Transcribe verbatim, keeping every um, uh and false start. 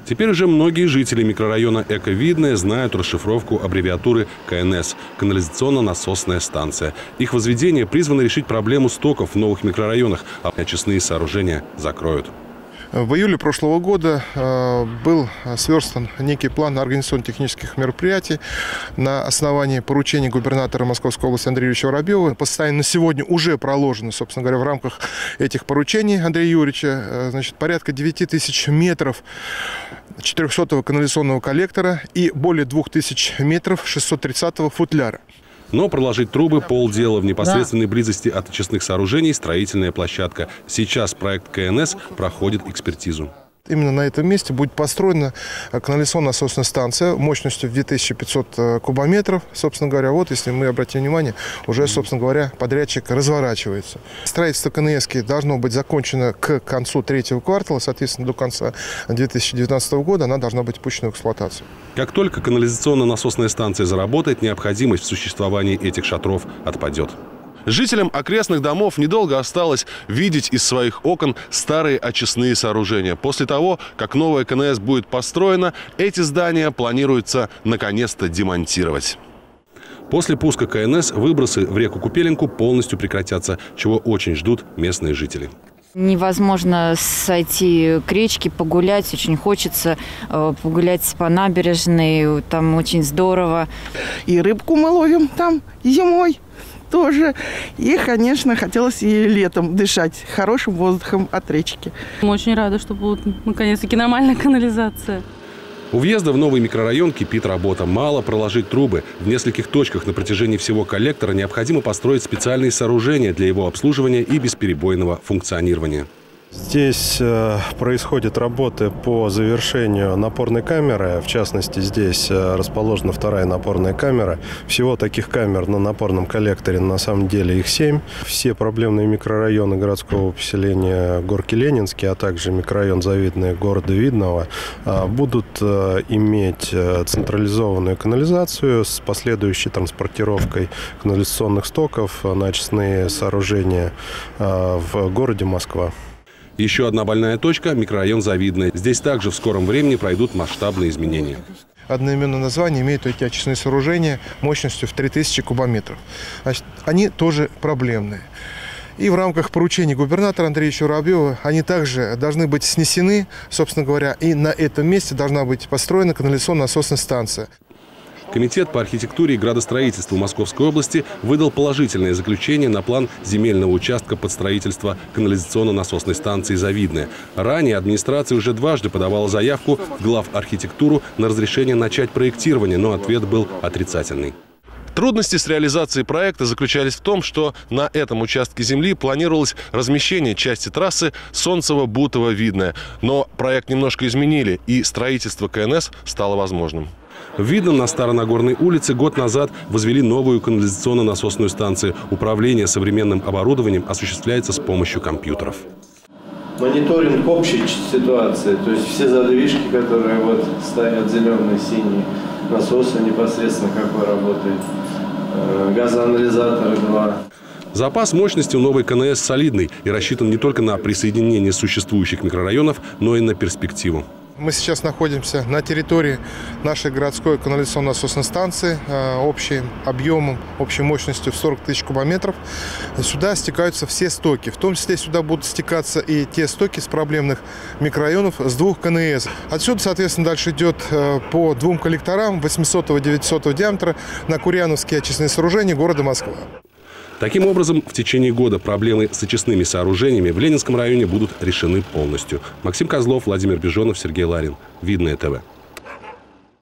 Теперь уже многие жители микрорайона Эко-Видное знают расшифровку аббревиатуры ка эн эс – канализационно-насосная станция. Их возведение призвано решить проблему стоков в новых микрорайонах, а очистные сооружения закроют. В июле прошлого года был сверстан некий план организационно-технических мероприятий на основании поручений губернатора Московской области Андрея Юрьевича Воробьева. По состоянию на сегодня уже проложено, собственно говоря, в рамках этих поручений Андрея Юрьевича, значит, порядка девяти тысяч метров четырехсотого канализационного коллектора и более двух тысяч метров шестьсот тридцатого футляра. Но проложить трубы – полдела. В непосредственной близости от очистных сооружений строительная площадка. Сейчас проект ка эн эс проходит экспертизу. Именно на этом месте будет построена канализационно-насосная станция мощностью в две тысячи пятьсот кубометров. Собственно говоря, вот, если мы обратим внимание, уже, собственно говоря, подрядчик разворачивается. Строительство ка эн эс должно быть закончено к концу третьего квартала, соответственно, до конца две тысячи девятнадцатого года она должна быть пущена в эксплуатацию. Как только канализационно-насосная станция заработает, необходимость в существовании этих шатров отпадет. Жителям окрестных домов недолго осталось видеть из своих окон старые очистные сооружения. После того, как новая ка эн эс будет построена, эти здания планируется наконец-то демонтировать. После пуска ка эн эс выбросы в реку Купеленку полностью прекратятся, чего очень ждут местные жители. Невозможно сойти к речке, погулять. Очень хочется погулять по набережной. Там очень здорово. И рыбку мы ловим там зимой тоже. И, конечно, хотелось и летом дышать хорошим воздухом от речки. Мы очень рады, что будет наконец-таки нормальная канализация. У въезда в новый микрорайон кипит работа. Мало проложить трубы. В нескольких точках на протяжении всего коллектора необходимо построить специальные сооружения для его обслуживания и бесперебойного функционирования. Здесь происходят работы по завершению напорной камеры. В частности, здесь расположена вторая напорная камера. Всего таких камер на напорном коллекторе на самом деле их семь. Все проблемные микрорайоны городского поселения Горки Ленинский, а также микрорайон Завидное города Видного будут иметь централизованную канализацию с последующей транспортировкой канализационных стоков на очистные сооружения в городе Москва. Еще одна больная точка – микрорайон Завидное. Здесь также в скором времени пройдут масштабные изменения. Одноименное название имеют эти очистные сооружения мощностью в три тысячи кубометров. Значит, они тоже проблемные. И в рамках поручений губернатора Андрея Юрьевича Воробьева они также должны быть снесены, собственно говоря, и на этом месте должна быть построена канализационно-насосная станция. Комитет по архитектуре и градостроительству Московской области выдал положительное заключение на план земельного участка под строительство канализационно-насосной станции «Завидное». Ранее администрация уже дважды подавала заявку в главархитектуру на разрешение начать проектирование, но ответ был отрицательный. Трудности с реализацией проекта заключались в том, что на этом участке земли планировалось размещение части трассы Солнцево-Бутово-Видное. Но проект немножко изменили, и строительство ка эн эс стало возможным. В Видном на Старонагорной улице год назад возвели новую канализационно-насосную станцию. Управление современным оборудованием осуществляется с помощью компьютеров. Мониторинг общей ситуации, то есть все задвижки, которые вот стоят, зеленые, синие, насосы непосредственно какой работает, газоанализаторы два. Запас мощности у новой ка эн эс солидный и рассчитан не только на присоединение существующих микрорайонов, но и на перспективу. Мы сейчас находимся на территории нашей городской канализационно-насосной станции общим объемом, общей мощностью в сорок тысяч кубометров. Сюда стекаются все стоки. В том числе сюда будут стекаться и те стоки с проблемных микрорайонов с двух ка эн эс. Отсюда, соответственно, дальше идет по двум коллекторам восьмисотого-девятисотого диаметра на Курьяновские очистные сооружения города Москва. Таким образом, в течение года проблемы с очистными сооружениями в Ленинском районе будут решены полностью. Максим Козлов, Владимир Бежонов, Сергей Ларин. Видное ТВ.